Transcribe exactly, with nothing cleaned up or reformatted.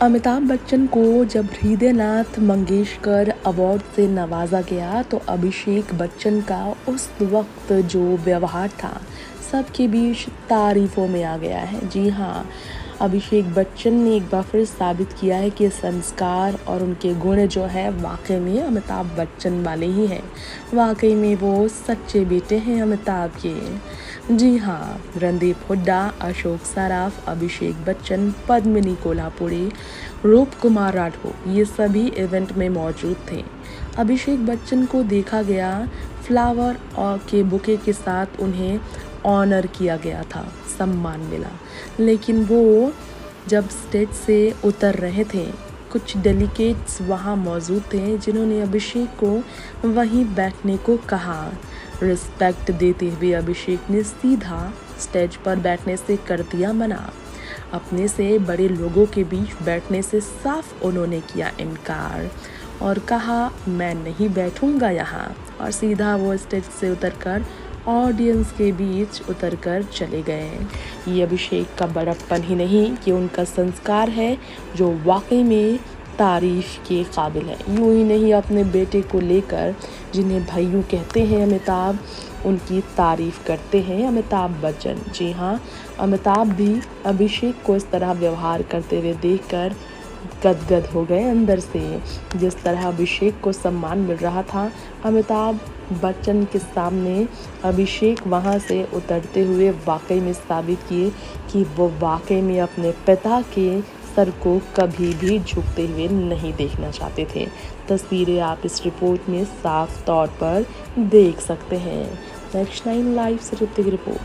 अमिताभ बच्चन को जब हृदयनाथ मंगेशकर अवार्ड से नवाजा गया तो अभिषेक बच्चन का उस वक्त जो व्यवहार था सबके बीच तारीफों में आ गया है। जी हाँ, अभिषेक बच्चन ने एक बार फिर साबित किया है कि संस्कार और उनके गुण जो है वाकई में अमिताभ बच्चन वाले ही हैं। वाकई में वो सच्चे बेटे हैं अमिताभ के। जी हाँ, रणदीप हुड्डा, अशोक सराफ, अभिषेक बच्चन, पद्मिनी कोल्हापुरी, रूप कुमार राठौर ये सभी इवेंट में मौजूद थे। अभिषेक बच्चन को देखा गया फ्लावर और के बुके के साथ उन्हें ऑनर किया गया था, सम्मान मिला। लेकिन वो जब स्टेज से उतर रहे थे कुछ डेलीगेट्स वहाँ मौजूद थे जिन्होंने अभिषेक को वहीं बैठने को कहा। रिस्पेक्ट देते हुए अभिषेक ने सीधा स्टेज पर बैठने से कर दिया मना। अपने से बड़े लोगों के बीच बैठने से साफ उन्होंने किया इनकार और कहा मैं नहीं बैठूंगा यहाँ, और सीधा वो स्टेज से उतरकर ऑडियंस के बीच उतरकर चले गए। ये अभिषेक का बड़प्पन ही नहीं कि उनका संस्कार है जो वाकई में तारीफ के काबिल है। यूं ही नहीं, अपने बेटे को लेकर जिन्हें भैयू कहते हैं अमिताभ, उनकी तारीफ करते हैं अमिताभ बच्चन। जी हाँ, अमिताभ भी अभिषेक को इस तरह व्यवहार करते हुए देखकर गदगद हो गए अंदर से। जिस तरह अभिषेक को सम्मान मिल रहा था, अमिताभ बच्चन के सामने अभिषेक वहां से उतरते हुए वाकई में साबित किए कि वो वाकई में अपने पिता के सर को कभी भी झुकते हुए नहीं देखना चाहते थे। तस्वीरें आप इस रिपोर्ट में साफ तौर पर देख सकते हैं। नेक्स्ट नाइन लाइव से ऋतिक रिपोर्ट।